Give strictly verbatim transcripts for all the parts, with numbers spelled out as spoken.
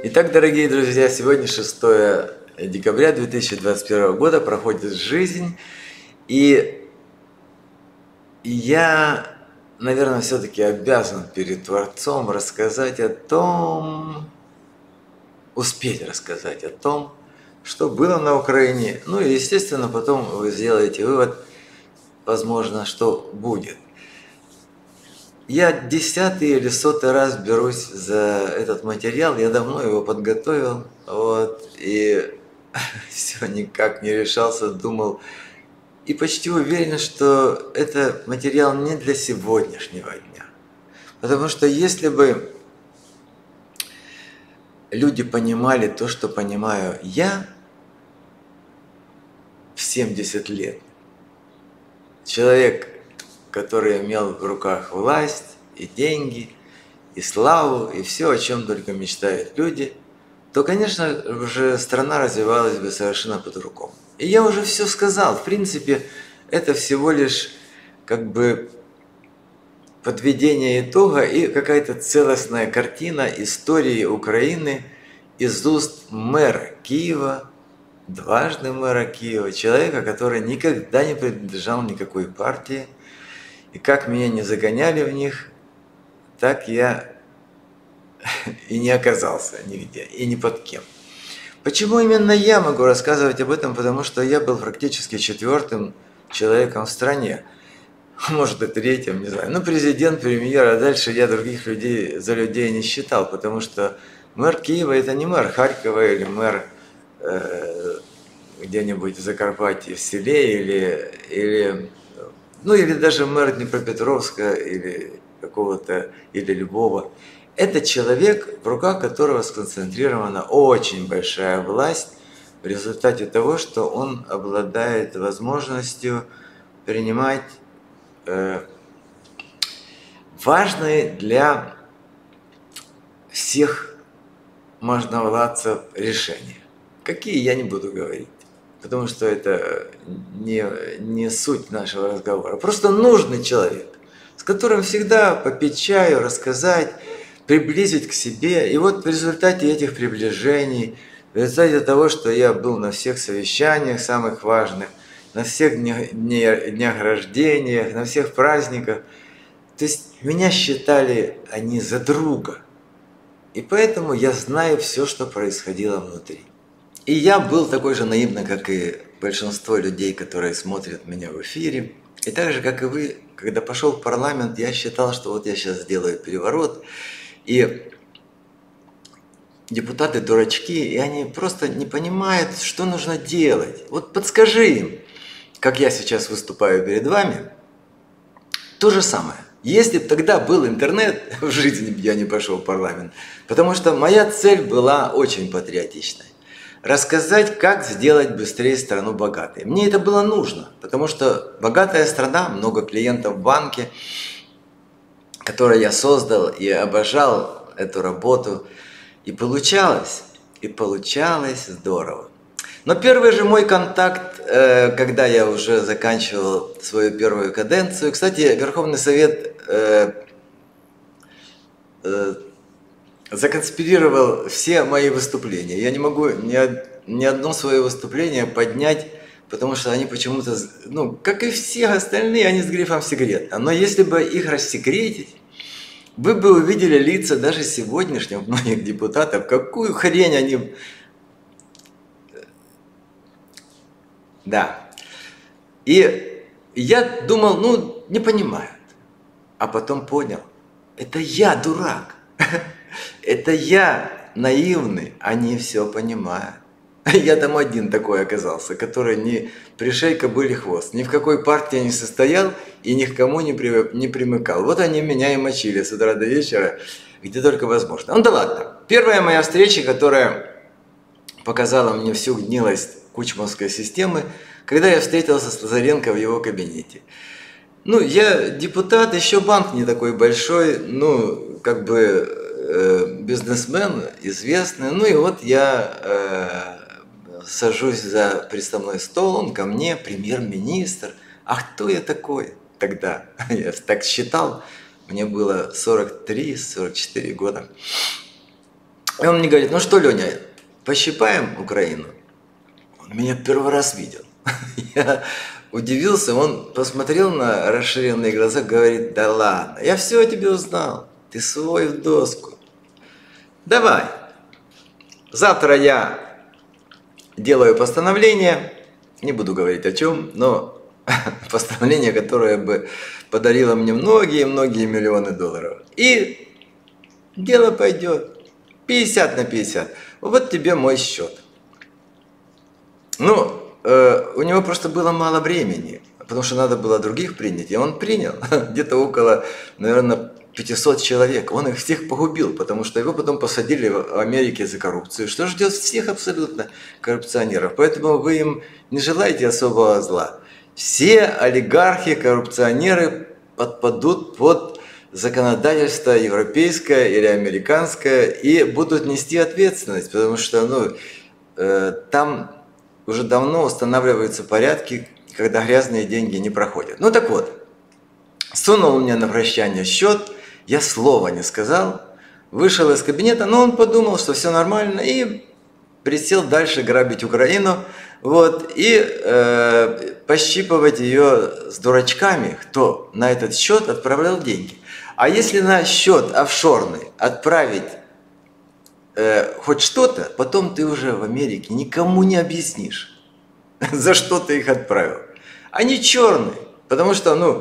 Итак, дорогие друзья, сегодня шестое декабря две тысячи двадцать первого года, проходит жизнь, и я, наверное, все-таки обязан перед Творцом рассказать о том, успеть рассказать о том, что было на Украине. Ну и, естественно, потом вы сделаете вывод, возможно, что будет. Я десятый или сотый раз берусь за этот материал, я давно его подготовил, вот, и все никак не решался, думал, и почти уверен, что это материал не для сегодняшнего дня. Потому что если бы люди понимали то, что понимаю я в семьдесят лет, человек, который имел в руках власть и деньги, и славу, и все, о чем только мечтают люди, то, конечно, уже страна развивалась бы совершенно по-другому. И я уже все сказал. В принципе, это всего лишь как бы подведение итога и какая-то целостная картина истории Украины из уст мэра Киева, дважды мэра Киева, человека, который никогда не принадлежал никакой партии. И как меня не загоняли в них, так я и не оказался нигде, и ни под кем. Почему именно я могу рассказывать об этом? Потому что я был практически четвертым человеком в стране. Может и третьим, не знаю. Ну, президент, премьер, а дальше я других людей за людей не считал, потому что мэр Киева – это не мэр Харькова или мэр э, где-нибудь в Закарпатье в селе, или, или, ну, или даже мэр Днепропетровска, или какого-то, или Львова. Это человек, в руках которого сконцентрирована очень большая власть в результате того, что он обладает возможностью принимать э, важные для всех можновладцев решения. Какие, я не буду говорить, потому что это не, не суть нашего разговора. Просто нужный человек, с которым всегда попить чаю, рассказать, приблизить к себе. И вот в результате этих приближений, в результате того, что я был на всех совещаниях самых важных, на всех днях, днях рождениях, на всех праздниках, то есть меня считали они за друга. И поэтому я знаю все, что происходило внутри. И я был такой же наивный, как и большинство людей, которые смотрят меня в эфире. И так же, как и вы, когда пошел в парламент, я считал, что вот я сейчас сделаю переворот. И депутаты дурачки, и они просто не понимают, что нужно делать. Вот подскажи им, как я сейчас выступаю перед вами, то же самое. Если бы тогда был интернет, в жизни я не пошел в парламент, потому что моя цель была очень патриотичной. Рассказать, как сделать быстрее страну богатой. Мне это было нужно, потому что богатая страна, много клиентов в банке, которую я создал и обожал эту работу. И получалось, и получалось здорово. Но первый же мой контакт, когда я уже заканчивал свою первую каденцию, кстати, Верховный Совет законспирировал все мои выступления. Я не могу ни, ни одно свое выступление поднять, потому что они почему-то, ну, как и все остальные, они с грифом секретно. Но если бы их рассекретить, вы бы увидели лица даже сегодняшних многих депутатов, какую хрень они... Да. И я думал, ну, не понимают. А потом понял, это я дурак. Это я наивный, они все понимают. Я там один такой оказался, который не пришей кобыле хвост, ни в какой партии не состоял и ни к кому не, при, не примыкал. Вот они меня и мочили с утра до вечера, где только возможно. Ну да ладно. Первая моя встреча, которая показала мне всю гнилость кучмовской системы, когда я встретился с Лазаренко в его кабинете. Ну, я депутат, еще банк не такой большой, ну, как бы э, бизнесмен известный. Ну и вот я э, сажусь за приставной стол, он ко мне, премьер-министр. А кто я такой тогда? Я так считал, мне было сорок три — сорок четыре года. И он мне говорит: ну что, Леня, пощипаем Украину? Он меня первый раз видел. Я удивился, он посмотрел на расширенные глаза, говорит: да ладно, я все о тебе узнал, ты свой в доску. Давай, завтра я делаю постановление, не буду говорить о чем, но постановление, которое бы подарило мне многие-многие миллионы долларов. И дело пойдет пятьдесят на пятьдесят. Вот тебе мой счет. Ну, э, у него просто было мало времени, потому что надо было других принять. И он принял где-то около, наверное, пятисот человек. Он их всех погубил, потому что его потом посадили в Америке за коррупцию, что ждет всех абсолютно коррупционеров. Поэтому вы им не желаете особого зла. Все олигархи, коррупционеры подпадут под законодательство европейское или американское и будут нести ответственность, потому что ну, э, там уже давно устанавливаются порядки, когда грязные деньги не проходят. Ну так вот, сунул мне на прощание счет, я слова не сказал, вышел из кабинета, но он подумал, что все нормально, и присел дальше грабить Украину, вот, и э, пощипывать ее с дурачками, кто на этот счет отправлял деньги. А если на счет офшорный отправить э, хоть что-то, потом ты уже в Америке никому не объяснишь, за что ты их отправил. Они черные, потому что, ну,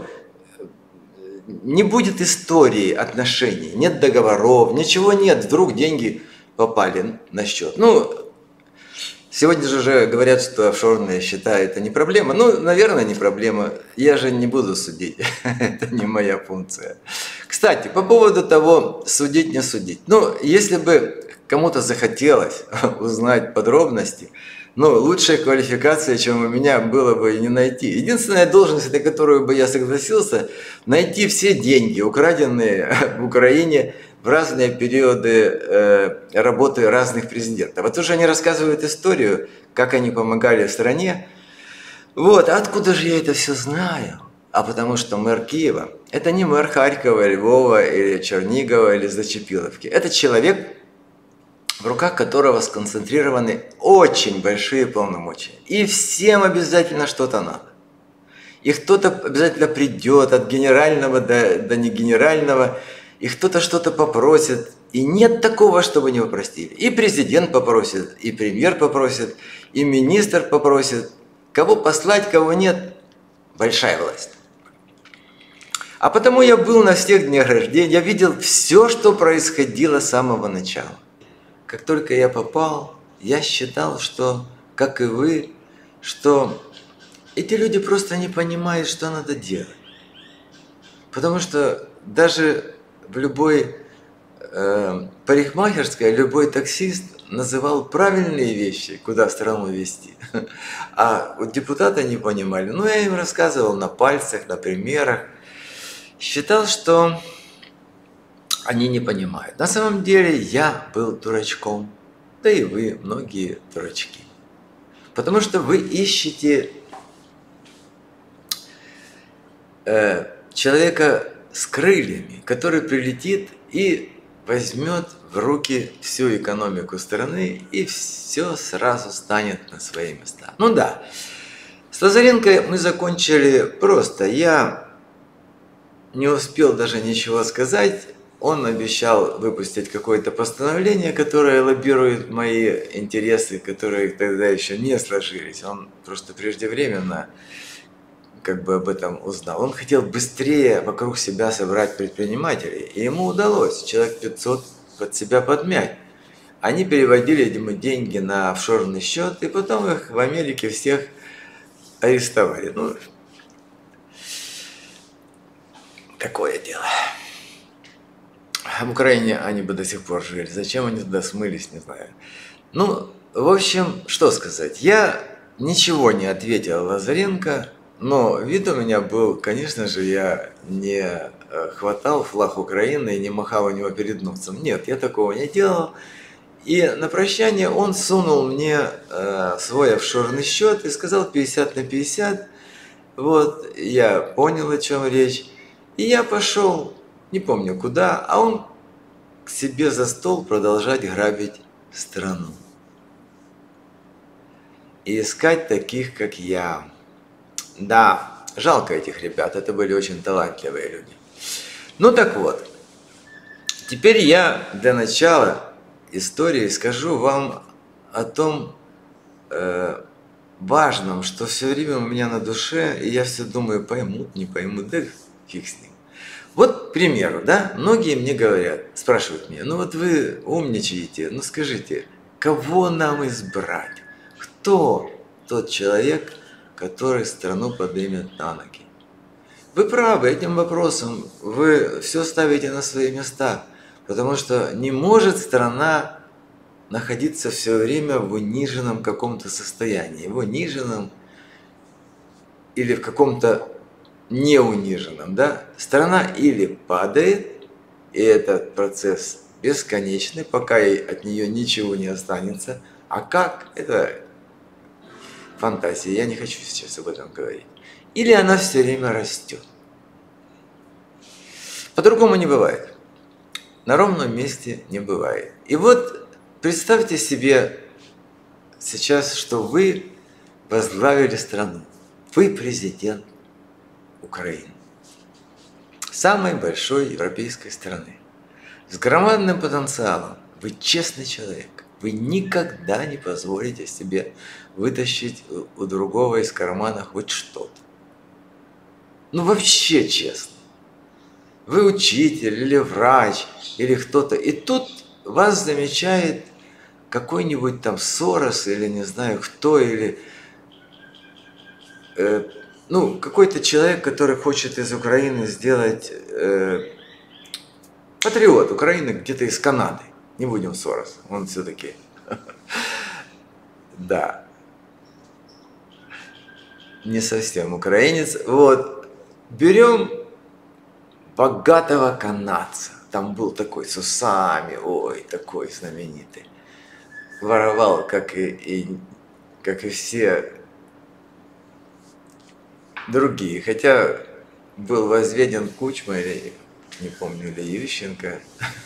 не будет истории отношений, нет договоров, ничего нет, вдруг деньги попали на счет. Ну, сегодня же уже говорят, что офшорные счета это не проблема. Ну, наверное, не проблема. Я же не буду судить. Это не моя функция. Кстати, по поводу того, судить, не судить. Ну, если бы кому-то захотелось узнать подробности, ну, лучшей квалификации, чем у меня, было бы и не найти. Единственная должность, на которую бы я согласился, найти все деньги, украденные в Украине в разные периоды э, работы разных президентов. Вот уже они рассказывают историю, как они помогали стране. Вот, а откуда же я это все знаю? А потому что мэр Киева – это не мэр Харькова, Львова, или Чернигова, или Зачепиловки. Это человек, в руках которого сконцентрированы очень большие полномочия. И всем обязательно что-то надо. И кто-то обязательно придет от генерального до, до негенерального, и кто-то что-то попросит. И нет такого, чтобы не попросили. И президент попросит, и премьер попросит, и министр попросит. Кого послать, кого нет – большая власть. А потому я был на всех днях рождения, я видел все, что происходило с самого начала. Как только я попал, я считал, что, как и вы, что эти люди просто не понимают, что надо делать. Потому что даже в любой э, парикмахерской любой таксист называл правильные вещи, куда страну везти. А вот депутаты не понимали. Ну, я им рассказывал на пальцах, на примерах. Считал, что они не понимают. На самом деле я был дурачком, да и вы, многие дурачки. Потому что вы ищете э, человека с крыльями, который прилетит и возьмет в руки всю экономику страны, и все сразу станет на свои места. Ну да, с Лазаренко мы закончили просто. Я не успел даже ничего сказать. Он обещал выпустить какое-то постановление, которое лоббирует мои интересы, которые тогда еще не сложились. Он просто преждевременно как бы об этом узнал. Он хотел быстрее вокруг себя собрать предпринимателей, и ему удалось человек пятьсот под себя подмять. Они переводили ему деньги на офшорный счет, и потом их в Америке всех арестовали. Ну, такое дело. В Украине они бы до сих пор жили. Зачем они туда смылись, не знаю. Ну, в общем, что сказать. Я ничего не ответил Лазаренко, но вид у меня был, конечно же, я не хватал флаг Украины и не махал у него перед носом. Нет, я такого не делал. И на прощание он сунул мне э, свой офшорный счет и сказал пятьдесят на пятьдесят. Вот, я понял, о чем речь. И я пошел, не помню куда, а он к себе за стол продолжать грабить страну. И искать таких, как я. Да, жалко этих ребят, это были очень талантливые люди. Ну так вот, теперь я для начала истории скажу вам о том э, важном, что все время у меня на душе, и я все думаю, поймут, не поймут, да фиг с ним. Вот, к примеру, да, многие мне говорят, спрашивают меня, ну вот вы умничаете, ну скажите, кого нам избрать? Кто тот человек, который страну поднимет на ноги? Вы правы, этим вопросом вы все ставите на свои места, потому что не может страна находиться все время в униженном каком-то состоянии, в униженном или в каком-то неуниженном, да? Страна или падает, и этот процесс бесконечный, пока от нее ничего не останется, а как? Это фантазия, я не хочу сейчас об этом говорить. Или она все время растет. По-другому не бывает. На ровном месте не бывает. И вот представьте себе сейчас, что вы возглавили страну. Вы президент Украины. Самой большой европейской страны. С громадным потенциалом. Вы честный человек. Вы никогда не позволите себе вытащить у другого из кармана хоть что-то. Ну вообще честно. Вы учитель или врач, или кто-то. И тут вас замечает какой-нибудь там Сорос, или не знаю кто, или э, ну, какой-то человек, который хочет из Украины сделать э, патриот Украины где-то из Канады. Не будем Сорос, он все-таки. Да. Не совсем украинец. Вот. Берем богатого канадца. Там был такой с усами, ой, такой знаменитый. Воровал, как и, и, как и все другие. Хотя был возведен Кучма, или, не помню, или Ющенко.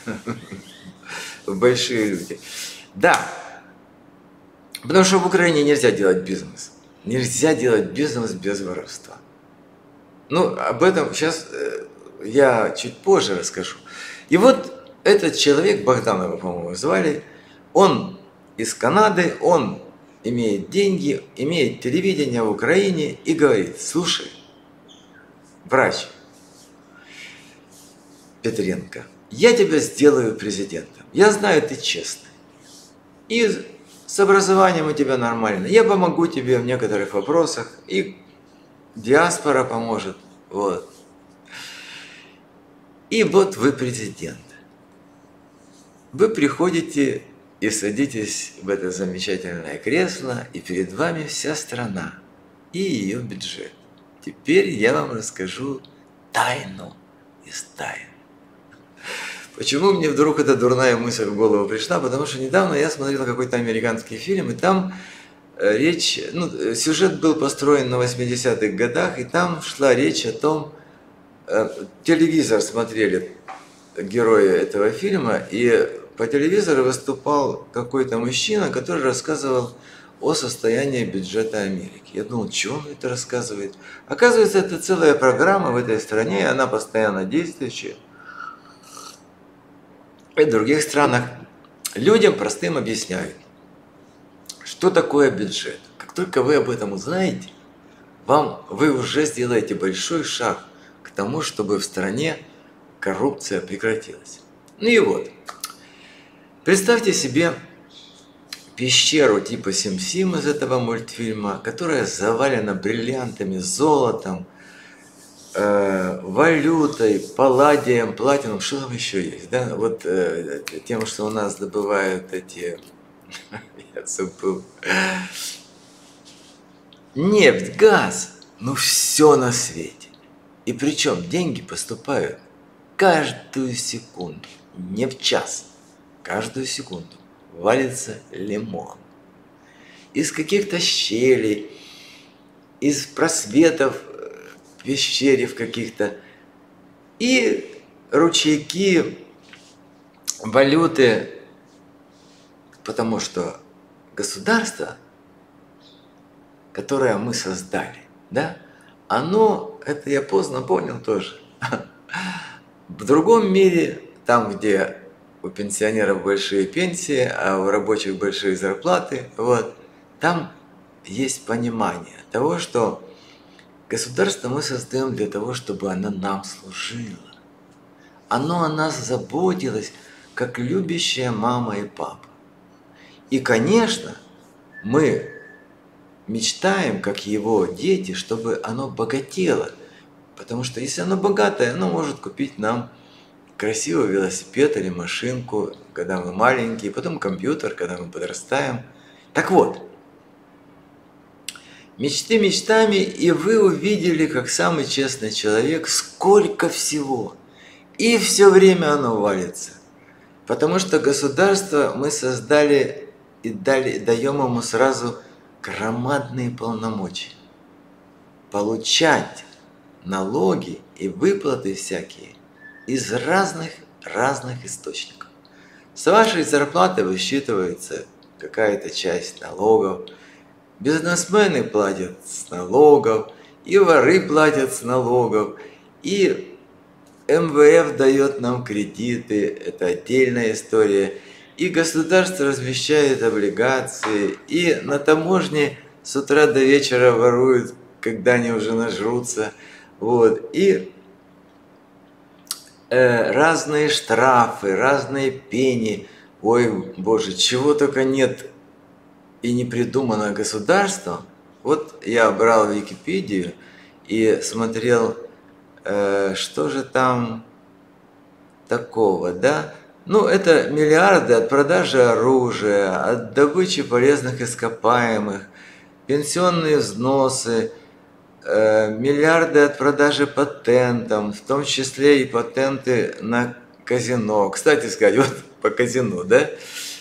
Большие люди. Да. Потому что в Украине нельзя делать бизнес. Нельзя делать бизнес без воровства. Ну, об этом сейчас я чуть позже расскажу. И вот этот человек, Богданова, по-моему, звали, он из Канады, он имеет деньги, имеет телевидение в Украине и говорит: слушай, врач Петренко, я тебя сделаю президентом. Я знаю, ты честный. И с образованием у тебя нормально. Я помогу тебе в некоторых вопросах, и диаспора поможет. Вот. И вот вы президент. Вы приходите и садитесь в это замечательное кресло, и перед вами вся страна и ее бюджет. Теперь я вам расскажу тайну из тайн. Почему мне вдруг эта дурная мысль в голову пришла? Потому что недавно я смотрел какой-то американский фильм, и там речь, ну, сюжет был построен на восьмидесятых годах, и там шла речь о том, телевизор смотрели герои этого фильма, и по телевизору выступал какой-то мужчина, который рассказывал о состоянии бюджета Америки. Я думал, что он это рассказывает? Оказывается, это целая программа в этой стране, и она постоянно действующая. И в других странах людям простым объясняют, что такое бюджет. Как только вы об этом узнаете, вам, вы уже сделаете большой шаг к тому, чтобы в стране коррупция прекратилась. Ну и вот, представьте себе пещеру типа Сим-Сим из этого мультфильма, которая завалена бриллиантами, золотом, э, валютой, палладием, платином, что там еще есть, да? Вот э, тем, что у нас добывают эти, я забыл, нефть, газ, ну все на свете. И причем деньги поступают каждую секунду, не в час, каждую секунду валится лимон. Из каких-то щелей, из просветов в пещере в каких-то, и ручейки валюты, потому что государство, которое мы создали, да, оно, это я поздно понял тоже, в другом мире, там, где у пенсионеров большие пенсии, а у рабочих большие зарплаты, вот, там есть понимание того, что государство мы создаем для того, чтобы оно нам служило. Оно о нас заботилось, как любящая мама и папа. И, конечно, мы мечтаем, как его дети, чтобы оно богатело. Потому что если оно богатое, оно может купить нам красивый велосипед или машинку, когда мы маленькие, потом компьютер, когда мы подрастаем. Так вот, мечты мечтами, и вы увидели, как самый честный человек, сколько всего. И все время оно валится. Потому что государство мы создали и дали, даем ему сразу громадные полномочия. Получать налоги и выплаты всякие из разных разных источников. С вашей зарплаты высчитывается какая-то часть налогов. Бизнесмены платят с налогов, и воры платят с налогов, и эм вэ эф дает нам кредиты, это отдельная история, и государство размещает облигации, и на таможне с утра до вечера воруют, когда они уже нажрутся, вот, и э, разные штрафы, разные пени, ой, боже, чего только нет и не придумано государством. Вот я брал Википедию и смотрел, э, что же там такого, да? Ну, это миллиарды от продажи оружия, от добычи полезных ископаемых, пенсионные взносы, э, миллиарды от продажи патентов, в том числе и патенты на казино. Кстати сказать, вот по казино, да?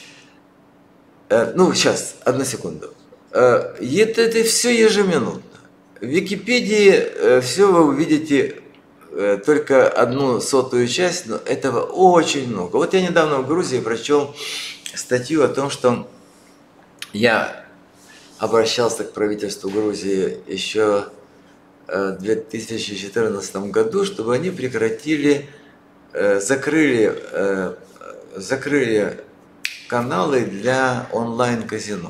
Ну, сейчас, одну секунду. Это, это все ежеминутно. В Википедии все вы увидите только одну сотую часть, но этого очень много. Вот я недавно в Грузии прочел статью о том, что я обращался к правительству Грузии еще в две тысячи четырнадцатом году, чтобы они прекратили, закрыли, закрыли каналы для онлайн-казино.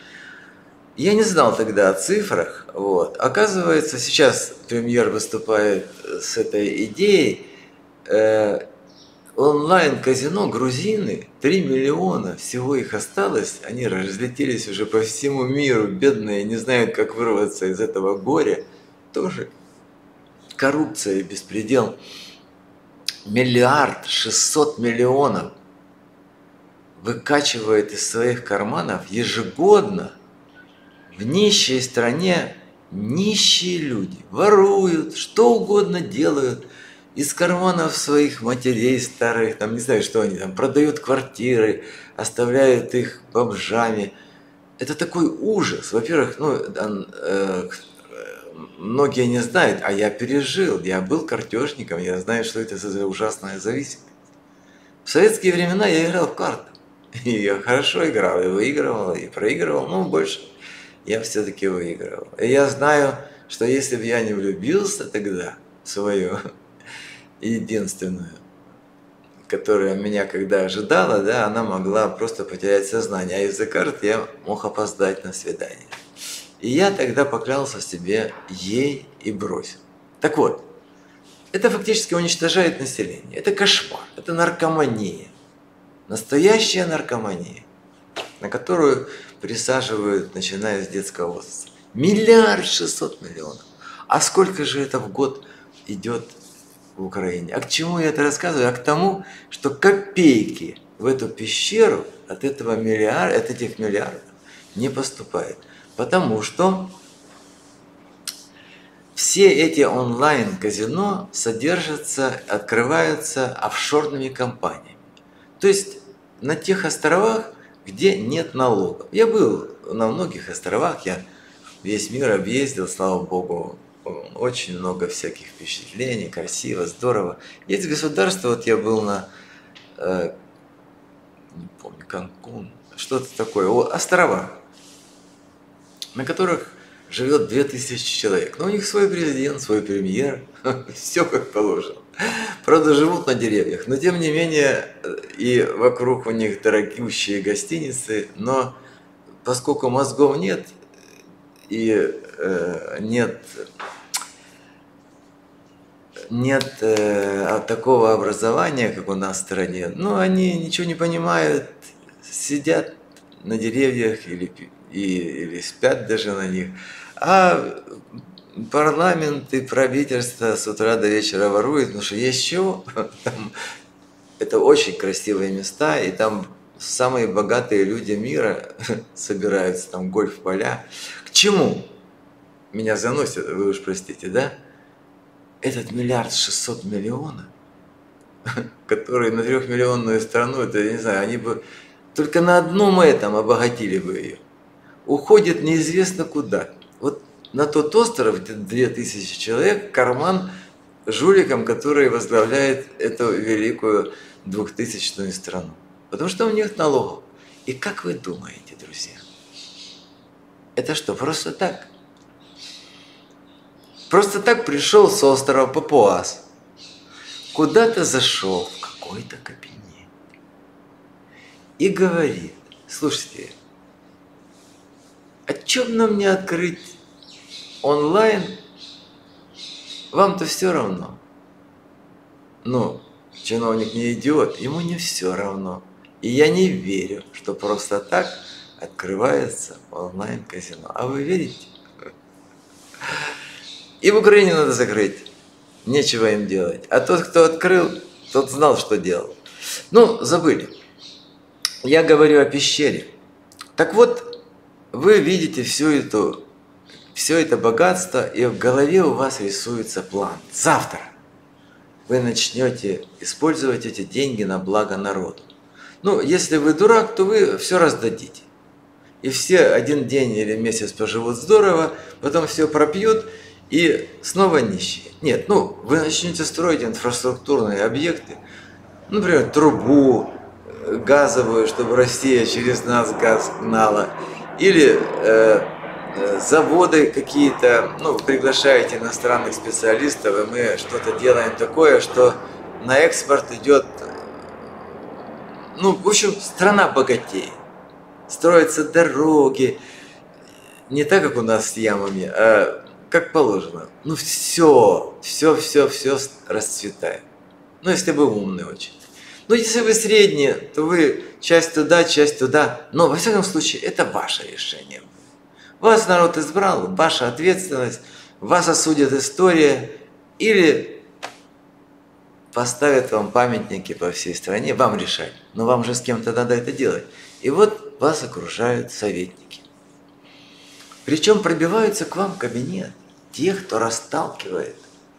Я не знал тогда о цифрах. Вот. Оказывается, сейчас премьер выступает с этой идеей. Э, онлайн-казино грузины, три миллиона, всего их осталось. Они разлетелись уже по всему миру, бедные, не знают, как вырваться из этого горя. Тоже коррупция и беспредел. Миллиард шестьсот миллионов выкачивает из своих карманов ежегодно. В нищей стране нищие люди воруют, что угодно делают из карманов своих матерей старых, там не знаю, что они там, продают квартиры, оставляют их бомжами. Это такой ужас. Во-первых, ну, э, многие не знают, а я пережил, я был картежником, я знаю, что это за ужасная зависимость. В советские времена я играл в карты. И я хорошо играл, и выигрывал, и проигрывал, но больше я все-таки выигрывал. И я знаю, что если бы я не влюбился тогда в свою единственную, которая меня когда ожидала, да, она могла просто потерять сознание, а из-за карт я мог опоздать на свидание. И я тогда поклялся себе ей и бросил. Так вот, это фактически уничтожает население. Это кошмар, это наркомания. Настоящая наркомания, на которую присаживают, начиная с детского возраста. Миллиард шестьсот миллионов. А сколько же это в год идет в Украине? А к чему я это рассказываю? А к тому, что копейки в эту пещеру от этого миллиарда, от этих миллиардов не поступает. Потому что все эти онлайн-казино содержатся, открываются офшорными компаниями. То есть на тех островах, где нет налогов. Я был на многих островах, я весь мир объездил, слава богу, очень много всяких впечатлений, красиво, здорово. Есть государства, вот я был на, не помню, Канкун, что-то такое, о, острова, на которых живет две тысячи человек. Но у них свой президент, свой премьер, все как положено. Правда, живут на деревьях, но тем не менее и вокруг у них дорогущие гостиницы, но поскольку мозгов нет и э, нет, нет э, такого образования, как у нас в стране, ну, они ничего не понимают, сидят на деревьях или, и, или спят даже на них, а парламент и правительство с утра до вечера воруют, потому что есть чего. Там, это очень красивые места, и там самые богатые люди мира собираются, там гольф-поля. К чему? Меня заносит, вы уж простите, да? Этот миллиард шестьсот миллионов, который на трехмиллионную страну, это, я не знаю, они бы только на одном этом обогатили бы ее. Уходит неизвестно куда. Вот на тот остров, где две тысячи человек, карман жуликам, которые возглавляют эту великую двухтысячную страну. Потому что у них налогов. И как вы думаете, друзья, это что, просто так? Просто так пришел с острова Папуас, куда-то зашел в какой-то кабинет и говорит: слушайте, о чем нам не открыть онлайн, вам-то все равно. Ну, чиновник не идиот, ему не все равно. И я не верю, что просто так открывается онлайн-казино. А вы верите? И в Украине надо закрыть. Нечего им делать. А тот, кто открыл, тот знал, что делал. Ну, забыли. Я говорю о пещере. Так вот, вы видите всю эту, все это богатство, и в голове у вас рисуется план. Завтра вы начнете использовать эти деньги на благо народу. Ну, если вы дурак, то вы все раздадите. И все один день или месяц поживут здорово, потом все пропьют, и снова нищие. Нет, ну, вы начнете строить инфраструктурные объекты, например, трубу газовую, чтобы Россия через нас газ гнала, или э, э, заводы какие-то, ну, приглашаете иностранных специалистов, и мы что-то делаем такое, что на экспорт идет, ну, в общем, страна богатеет. Строятся дороги, не так, как у нас с ямами, а как положено. Ну, все, все, все, все расцветает. Ну, если вы умный очень. Ну, если вы средние, то вы часть туда, часть туда. Но, во всяком случае, это ваше решение. Вас народ избрал, ваша ответственность, вас осудит история или поставят вам памятники по всей стране, вам решать. Но вам же с кем-то надо это делать. И вот вас окружают советники. Причем пробиваются к вам в кабинет те, кто расталкивает,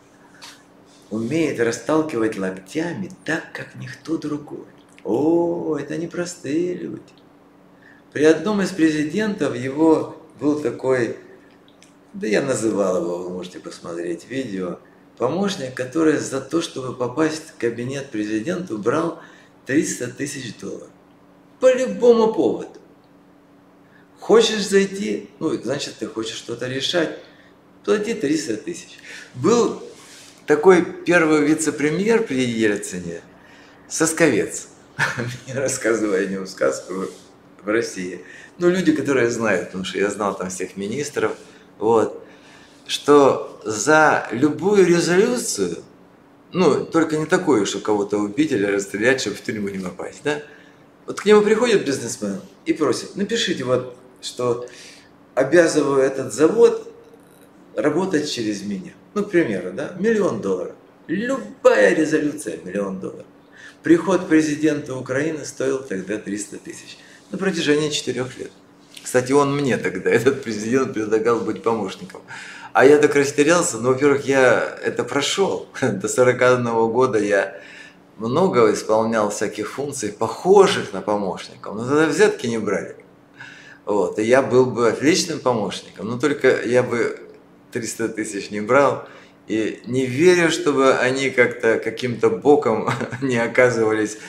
умеет расталкивать локтями так, как никто другой. О, это непростые люди. При одном из президентов его был такой, да я называл его, вы можете посмотреть видео, помощник, который за то, чтобы попасть в кабинет президента, брал триста тысяч долларов. По любому поводу. Хочешь зайти, ну, значит, ты хочешь что-то решать, плати триста тысяч. Был такой первый вице-премьер при Ельцине, Сосковец. Мне рассказывали о нем сказку в России. Ну, люди, которые знают, потому что я знал там всех министров, вот, что за любую резолюцию, ну, только не такую, что кого-то убить или расстрелять, чтобы в тюрьму не попасть, да? Вот к нему приходит бизнесмен и просит: напишите вот, что обязываю этот завод работать через меня. Ну, к примеру, да, миллион долларов. Любая резолюция – миллион долларов. Приход президента Украины стоил тогда триста тысяч на протяжении четырех лет. Кстати, он мне тогда, этот президент, предлагал быть помощником. А я так растерялся, ну, во-первых, я это прошел. До сорока одного года я много исполнял всяких функций, похожих на помощников, но тогда взятки не брали. Вот, и я был бы отличным помощником, но только я бы триста тысяч не брал, и не верю, чтобы они как-то каким-то боком не оказывались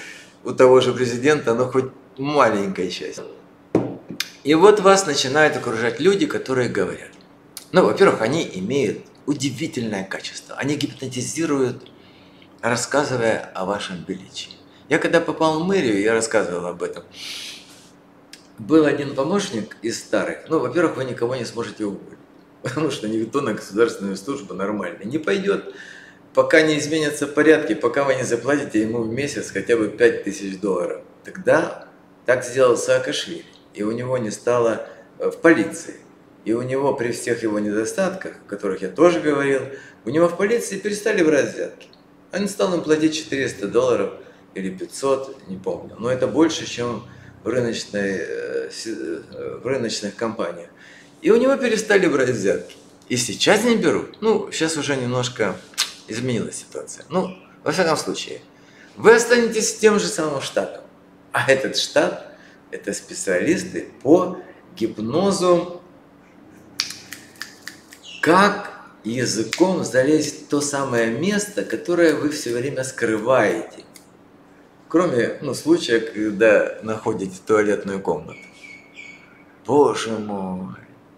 у того же президента, но хоть маленькая часть. И вот вас начинают окружать люди, которые говорят. Ну, во-первых, они имеют удивительное качество. Они гипнотизируют, рассказывая о вашем величии. Я когда попал в мэрию, я рассказывал об этом. Был один помощник из старых. Ну, во-первых, вы никого не сможете уволить. Потому что никто на государственную службу нормально не пойдет, пока не изменятся порядки, пока вы не заплатите ему в месяц хотя бы пять тысяч долларов. Тогда так сделал Саакашвили. И у него не стало в полиции. И у него при всех его недостатках, о которых я тоже говорил, у него в полиции перестали брать взятки. Он стал им платить четыреста долларов или пятьсот, не помню. Но это больше, чем в, рыночной, в рыночных компаниях. И у него перестали брать взятки. И сейчас не берут. Ну, сейчас уже немножко изменилась ситуация. Ну, во всяком случае, вы останетесь тем же самым штатом. А этот штат – это специалисты по гипнозу, как языком залезть в то самое место, которое вы все время скрываете. Кроме ну, случая, когда находите туалетную комнату. Боже мой!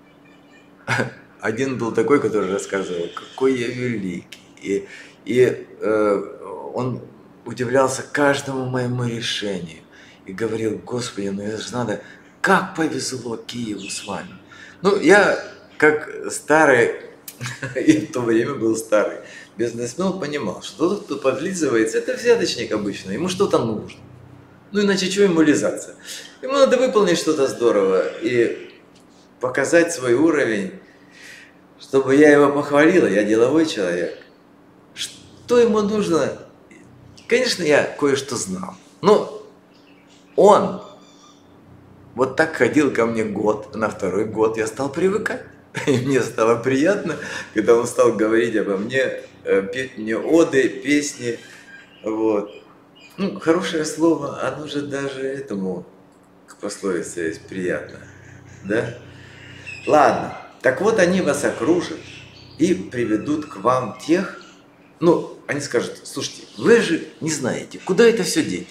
Один был такой, который рассказывал, какой я великий. И, и э, он удивлялся каждому моему решению. И говорил, Господи, ну это же надо, как повезло Киеву с вами. Ну, я, как старый, и в то время был старый бизнесмен, понимал, что тот, кто подлизывается, это взяточник обычно, ему что-то нужно. Ну, иначе чего ему лизаться? Ему надо выполнить что-то здорово и показать свой уровень, чтобы я его похвалила, я деловой человек. Что ему нужно? Конечно, я кое-что знал, но он вот так ходил ко мне год, на второй год я стал привыкать. И мне стало приятно, когда он стал говорить обо мне, петь мне оды, песни. Вот. Ну, хорошее слово, оно же даже этому, к пословице, есть приятно. Да? Ладно, так вот они вас окружат и приведут к вам тех, ну, они скажут, слушайте, вы же не знаете, куда это все деть.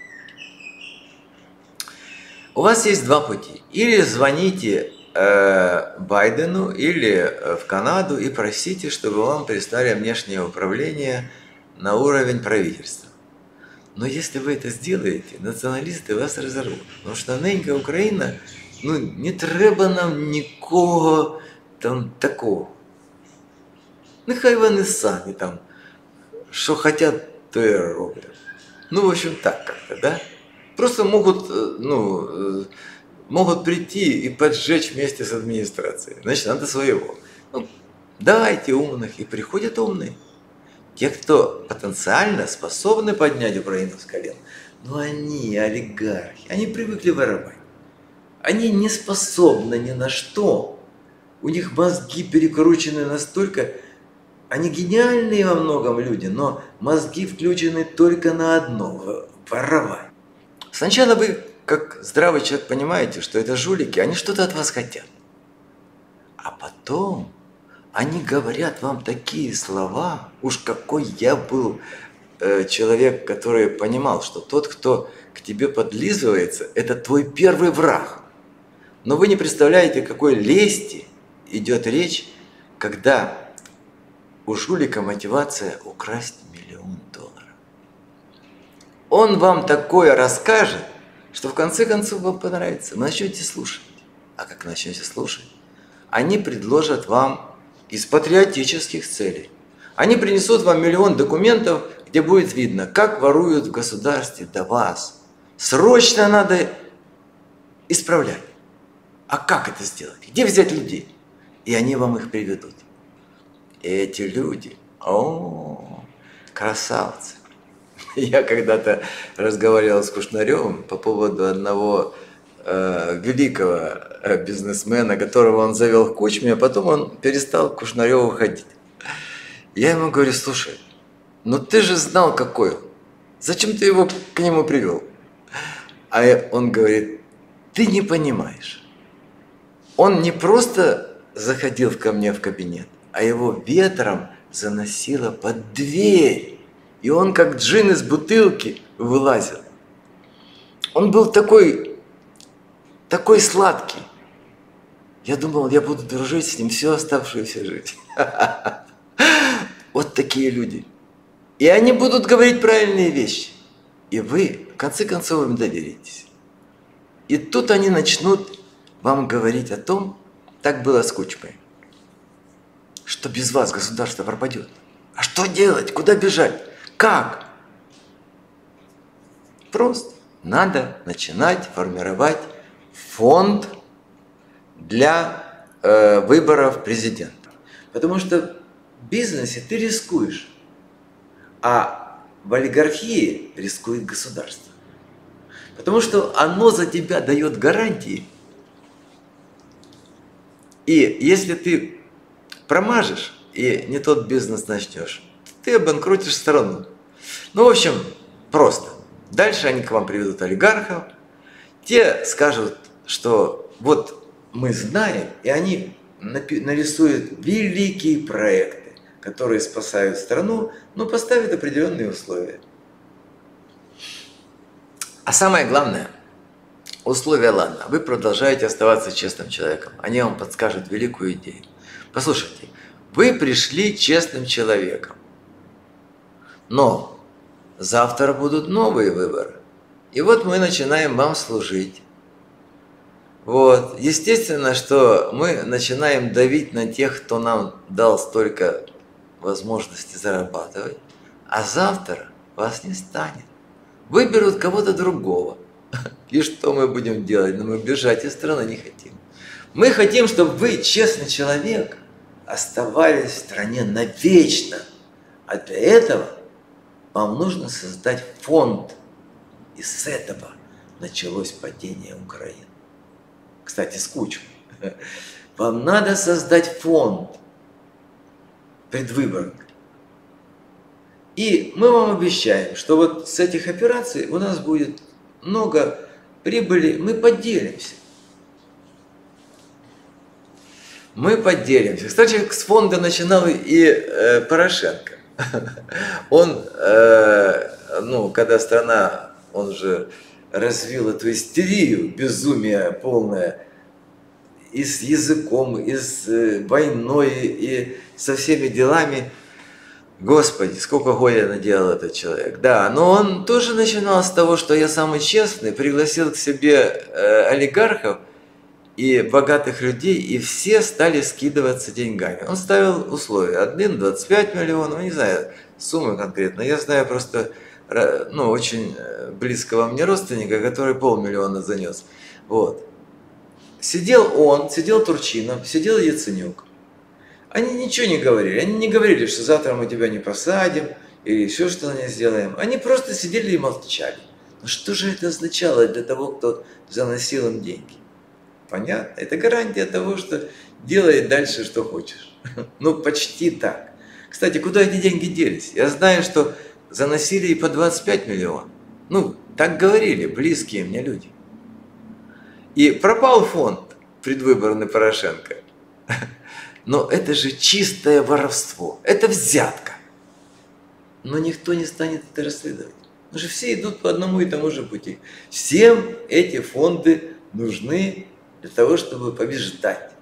У вас есть два пути. Или звоните э, Байдену, или в Канаду и просите, чтобы вам прислали внешнее управление на уровень правительства. Но если вы это сделаете, націоналісти вас разорвут. Потому что ненька Украина, ну, не треба нам нікого там такого. Нехай вони самі там, що хотят, то и роблять. Ну, в общем, так как-то, да? Просто могут, ну, могут прийти и поджечь вместе с администрацией. Значит, надо своего. Ну, давайте умных. И приходят умные. Те, кто потенциально способны поднять Украину с колен. Но они, олигархи, они привыкли воровать. Они не способны ни на что. У них мозги перекручены настолько... Они гениальные во многом люди, но мозги включены только на одно – воровать. Сначала вы, как здравый человек, понимаете, что это жулики, они что-то от вас хотят. А потом они говорят вам такие слова, уж какой я был э, человек, который понимал, что тот, кто к тебе подлизывается, это твой первый враг. Но вы не представляете, какой лести идет речь, когда у жулика мотивация украсть миллион долларов. Он вам такое расскажет, что в конце концов вам понравится. Вы начнете слушать. А как начнете слушать, они предложат вам из патриотических целей. Они принесут вам миллион документов, где будет видно, как воруют в государстве до вас. Срочно надо исправлять. А как это сделать? Где взять людей? И они вам их приведут. И эти люди, о, красавцы. Я когда-то разговаривал с Кушнаревым по поводу одного э, великого э, бизнесмена, которого он завел в Кучме, а потом он перестал к Кушнареву ходить. Я ему говорю, слушай, ну ты же знал, какой он. Зачем ты его к нему привел? А он говорит, ты не понимаешь. Он не просто заходил ко мне в кабинет, а его ветром заносило под дверь. И он как джин из бутылки вылазил. Он был такой, такой сладкий. Я думал, я буду дружить с ним всю оставшуюся жизнь. Вот такие люди. И они будут говорить правильные вещи. И вы, в конце концов, им доверитесь. И тут они начнут вам говорить о том, так было с Кучмой, что без вас государство пропадет. А что делать? Куда бежать? Как? Просто надо начинать формировать фонд для э, выборов президента. Потому что в бизнесе ты рискуешь, а в олигархии рискует государство. Потому что оно за тебя дает гарантии. И если ты промажешь и не тот бизнес начнешь, ты обанкротишь страну. Ну, в общем, просто. Дальше они к вам приведут олигархов. Те скажут, что вот мы знаем, и они нарисуют великие проекты, которые спасают страну, но поставят определенные условия. А самое главное, условия, ладно, вы продолжаете оставаться честным человеком. Они вам подскажут великую идею. Послушайте, вы пришли честным человеком, но завтра будут новые выборы. И вот мы начинаем вам служить. Вот. Естественно, что мы начинаем давить на тех, кто нам дал столько возможностей зарабатывать, а завтра вас не станет. Выберут кого-то другого. И что мы будем делать? Но мы бежать из страны не хотим. Мы хотим, чтобы вы, честный человек, оставались в стране навечно. А для этого вам нужно создать фонд. И с этого началось падение Украины. Кстати, с Кучмой. Вам надо создать фонд предвыборный. И мы вам обещаем, что вот с этих операций у нас будет много прибыли, мы поделимся. Мы поделимся. Кстати, с фонда начинал и э, Порошенко. Он, э, ну, когда страна, он же развил эту истерию, безумие полное, и с языком, и с э, войной, и со всеми делами. Господи, сколько горя наделал этот человек. Да, но он тоже начинал с того, что я самый честный, пригласил к себе э, олигархов и богатых людей, и все стали скидываться деньгами. Он ставил условия. Один двадцать пять миллионов, не знаю суммы конкретно. Я знаю просто ну, очень близкого мне родственника, который полмиллиона занес. Вот. Сидел он, сидел Турчинов, сидел Яценюк. Они ничего не говорили. Они не говорили, что завтра мы тебя не посадим или еще что-то не сделаем. Они просто сидели и молчали. Но что же это означало для того, кто заносил им деньги? Понятно? Это гарантия того, что делай дальше, что хочешь. Ну, почти так. Кстати, куда эти деньги делись? Я знаю, что заносили и по двадцать пять миллионов. Ну, так говорили близкие мне люди. И пропал фонд предвыборный Порошенко. Но это же чистое воровство. Это взятка. Но никто не станет это расследовать. Потому что все идут по одному и тому же пути. Всем эти фонды нужны для того, чтобы побеждать.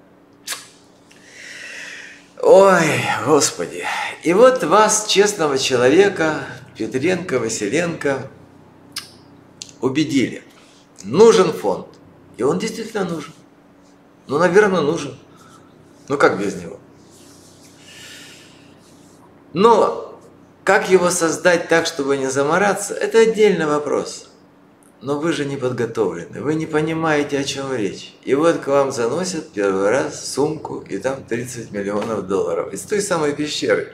Ой, Господи. И вот вас, честного человека, Петренко, Василенко, убедили. Нужен фонд. И он действительно нужен. Ну, наверное, нужен. Ну, как без него? Но как его создать так, чтобы не замораться, это отдельный вопрос. Но вы же не подготовлены, вы не понимаете, о чем речь. И вот к вам заносят первый раз сумку, и там тридцать миллионов долларов. Из той самой пещеры.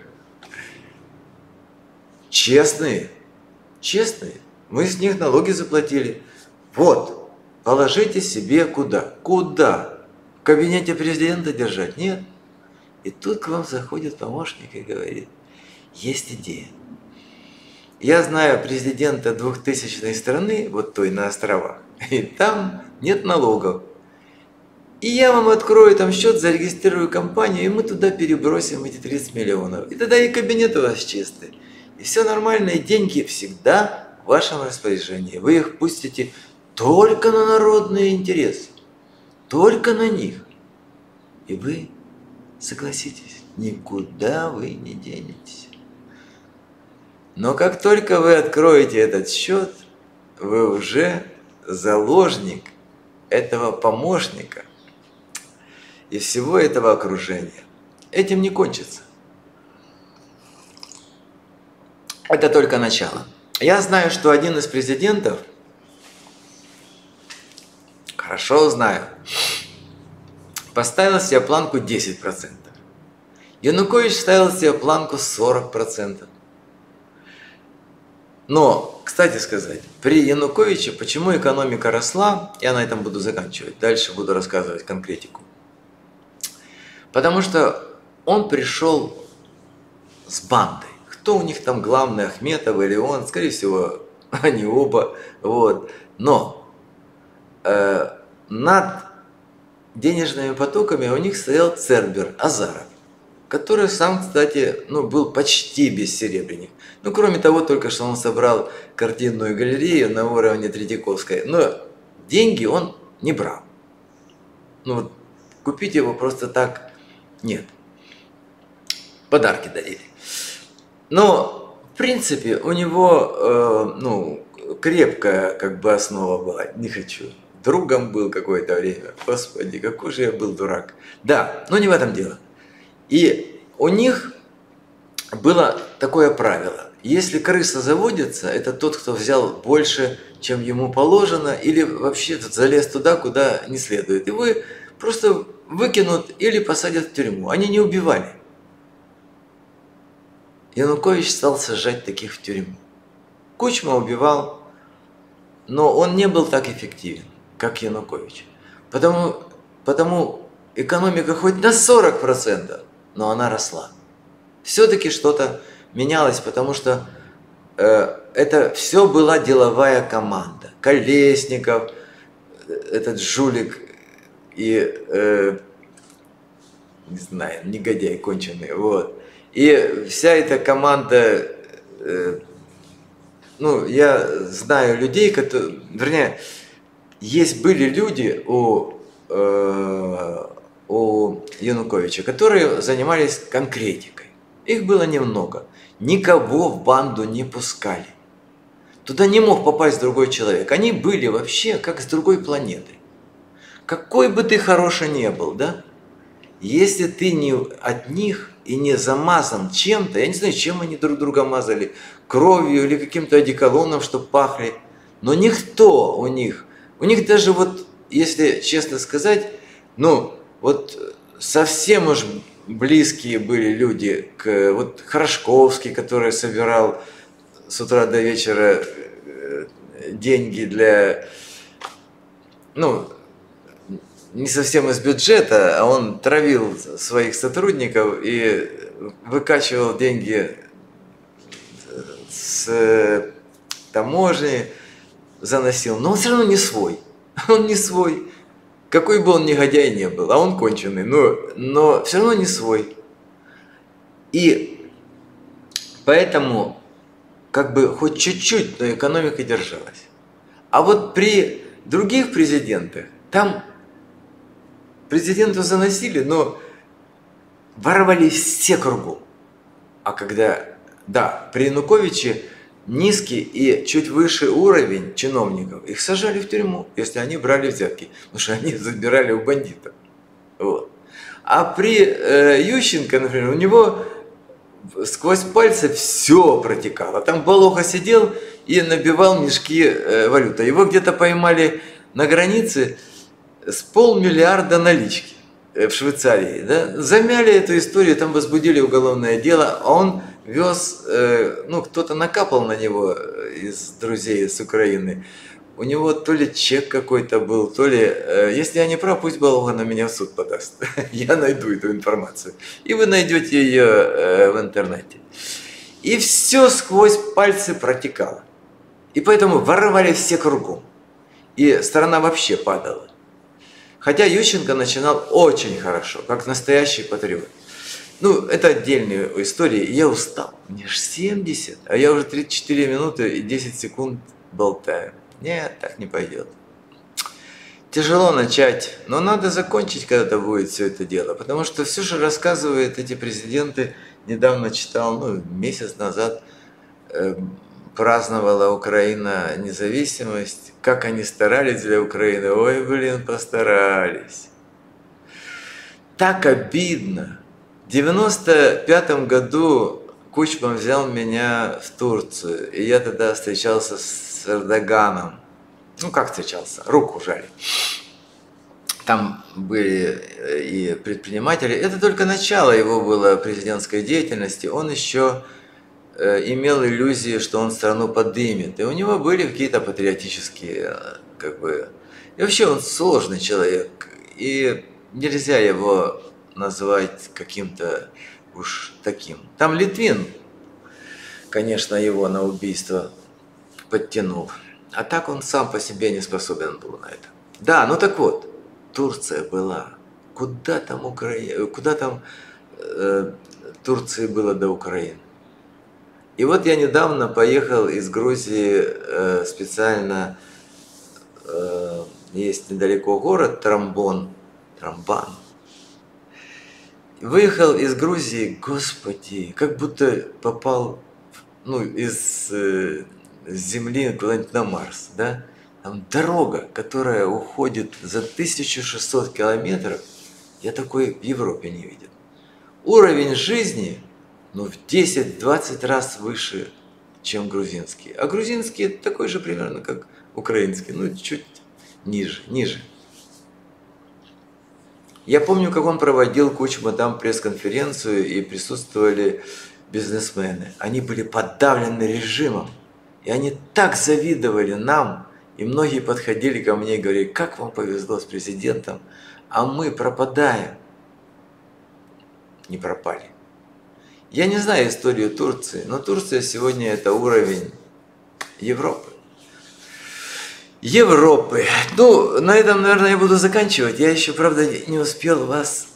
Честные, честные. Мы с них налоги заплатили. Вот, положите себе куда? Куда? В кабинете президента держать? Нет. И тут к вам заходит помощник и говорит, есть идея. Я знаю президента двухтысячной страны, вот той на островах, и там нет налогов. И я вам открою там счет, зарегистрирую компанию, и мы туда перебросим эти тридцать миллионов. И тогда и кабинет у вас чистый. И все нормально, и деньги всегда в вашем распоряжении. Вы их пустите только на народные интересы, только на них. И вы согласитесь, никуда вы не денетесь. Но как только вы откроете этот счет, вы уже заложник этого помощника и всего этого окружения. Этим не кончится. Это только начало. Я знаю, что один из президентов, хорошо знаю, поставил себе планку десять процентов. Янукович ставил себе планку сорок процентов. Но, кстати сказать, при Януковиче почему экономика росла, я на этом буду заканчивать, дальше буду рассказывать конкретику. Потому что он пришел с бандой. Кто у них там главный, Ахметов или он? Скорее всего, они оба. Вот. Но э, над денежными потоками у них стоял Цербер, Азаров, который сам, кстати, ну, был почти бессеребренник. Ну, кроме того, только что он собрал картинную галерею на уровне Третьяковской. Но деньги он не брал. Ну, купить его просто так нет. Подарки дарили. Но, в принципе, у него, э, ну, крепкая как бы основа была. Не хочу. Другом был какое-то время. Господи, какой же я был дурак. Да, но не в этом дело. И у них было такое правило. Если крыса заводится, это тот, кто взял больше, чем ему положено, или вообще залез туда, куда не следует. Его просто выкинут или посадят в тюрьму. Они не убивали. Янукович стал сажать таких в тюрьму. Кучма убивал, но он не был так эффективен, как Янукович. Потому, потому экономика хоть на сорок процентов, но она росла. Все-таки что-то менялось, потому что э, это все была деловая команда. Колесников, этот жулик и, э, не знаю, негодяй конченый, вот. И вся эта команда, э, ну, я знаю людей, которые, вернее, есть были люди у, э, у Януковича, которые занимались конкретикой. Их было немного. Никого в банду не пускали. Туда не мог попасть другой человек. Они были вообще как с другой планеты. Какой бы ты хороший ни был, да? Если ты не от них и не замазан чем-то, я не знаю, чем они друг друга мазали, кровью или каким-то одеколоном, чтобы пахли, но никто у них, у них даже вот, если честно сказать, ну, вот совсем уж близкие были люди, к, вот Хорошковский, который собирал с утра до вечера деньги для, ну, не совсем из бюджета, а он травил своих сотрудников и выкачивал деньги с таможни, заносил. Но он все равно не свой. Он не свой. Какой бы он негодяй не был, а он конченый, но, но все равно не свой. И поэтому как бы хоть чуть-чуть, но экономика держалась. А вот при других президентах там президенту заносили, но воровали все кругом. А когда, да, при Януковиче низкий и чуть выше уровень чиновников, их сажали в тюрьму, если они брали взятки, потому что они забирали у бандитов. Вот. А при э, Ющенко, например, у него сквозь пальцы все протекало. Там Балоха сидел и набивал мешки э, валюты. Его где-то поймали на границе с полмиллиарда налички в Швейцарии. Да? Замяли эту историю, там возбудили уголовное дело, а он вез, э, ну, кто-то накапал на него из друзей с Украины. У него то ли чек какой-то был, то ли, э, если я не прав, пусть Балога на меня в суд подаст. Я найду эту информацию. И вы найдете ее э, в интернете. И все сквозь пальцы протекало. И поэтому воровали все кругом. И страна вообще падала. Хотя Ющенко начинал очень хорошо, как настоящий патриот. Ну, это отдельная история. Я устал. Мне же семьдесят, а я уже тридцать четыре минуты и десять секунд болтаю. Нет, так не пойдет. тяжело начать, но надо закончить, когда будет все это дело. Потому что все, что рассказывают эти президенты, недавно читал, ну, месяц назад, э, праздновала Украина независимость, как они старались для Украины. Ой, блин, постарались. Так обидно. В девяносто пятом году Кучма взял меня в Турцию, и я тогда встречался с Эрдоганом. Ну, как встречался? Руку жали. Там были и предприниматели. Это только начало его было президентской деятельности. Он еще имел иллюзии, что он страну подымет. И у него были какие-то патриотические, как бы... И вообще он сложный человек. И нельзя его назвать каким-то уж таким. Там Литвин, конечно, его на убийство подтянул. А так он сам по себе не способен был на это. Да, ну так вот, Турция была. Куда там Украина? Куда там э, Турции было до Украины? И вот я недавно поехал из Грузии э, специально, э, есть недалеко город Трамбон, Трамбан. Выехал из Грузии, господи, как будто попал, ну, из э, Земли куда-нибудь на Марс, да? Там дорога, которая уходит за тысячу шестьсот километров, я такой в Европе не видел. Уровень жизни, ну, в десять-двадцать раз выше, чем грузинский. А грузинский такой же примерно, как украинский, ну, чуть ниже, ниже. Я помню, как он проводил Кучма там пресс-конференцию, и присутствовали бизнесмены. Они были подавлены режимом, и они так завидовали нам, и многие подходили ко мне и говорили: как вам повезло с президентом, а мы пропадаем. Не пропали. Я не знаю историю Турции, но Турция сегодня это уровень Европы. Европы. Ну, на этом, наверное, я буду заканчивать. Я еще, правда, не успел вас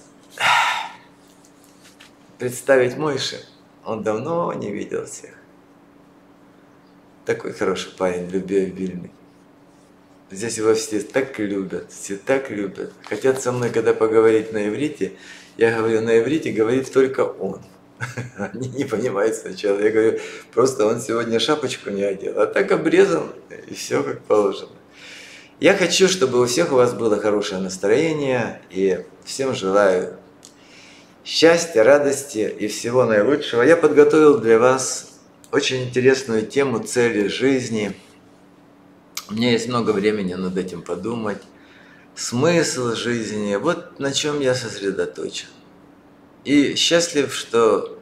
представить Мойши. Он давно не видел всех. Такой хороший парень, любвеобильный. Здесь его все так любят, все так любят. Хотят со мной, когда поговорить на иврите, я говорю, на иврите говорит только он. Они не понимают сначала. Я говорю, просто он сегодня шапочку не одел, а так обрезан, и все как положено. Я хочу, чтобы у всех у вас было хорошее настроение, и всем желаю счастья, радости и всего наилучшего. Я подготовил для вас очень интересную тему цели жизни. У меня есть много времени над этим подумать. Смысл жизни, вот на чем я сосредоточен. И счастлив, что,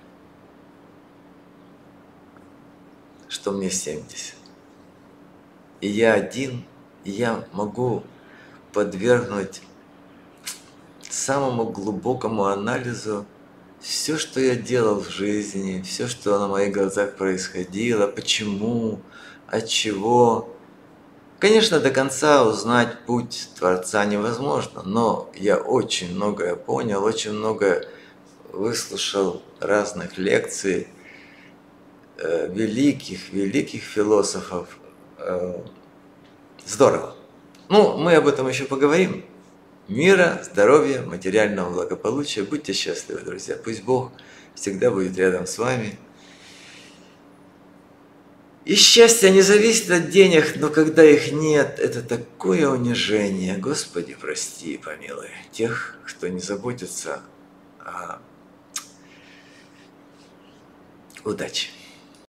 что мне семьдесят. И я один, и я могу подвергнуть самому глубокому анализу все, что я делал в жизни, все, что на моих глазах происходило, почему, от чего. Конечно, до конца узнать путь Творца невозможно, но я очень многое понял, очень многое выслушал разных лекций э, великих, великих философов. Э, здорово. Ну, мы об этом еще поговорим. Мира, здоровья, материального благополучия. Будьте счастливы, друзья. Пусть Бог всегда будет рядом с вами. И счастье не зависит от денег, но когда их нет, это такое унижение. Господи, прости и помилуй тех, кто не заботится о удаче.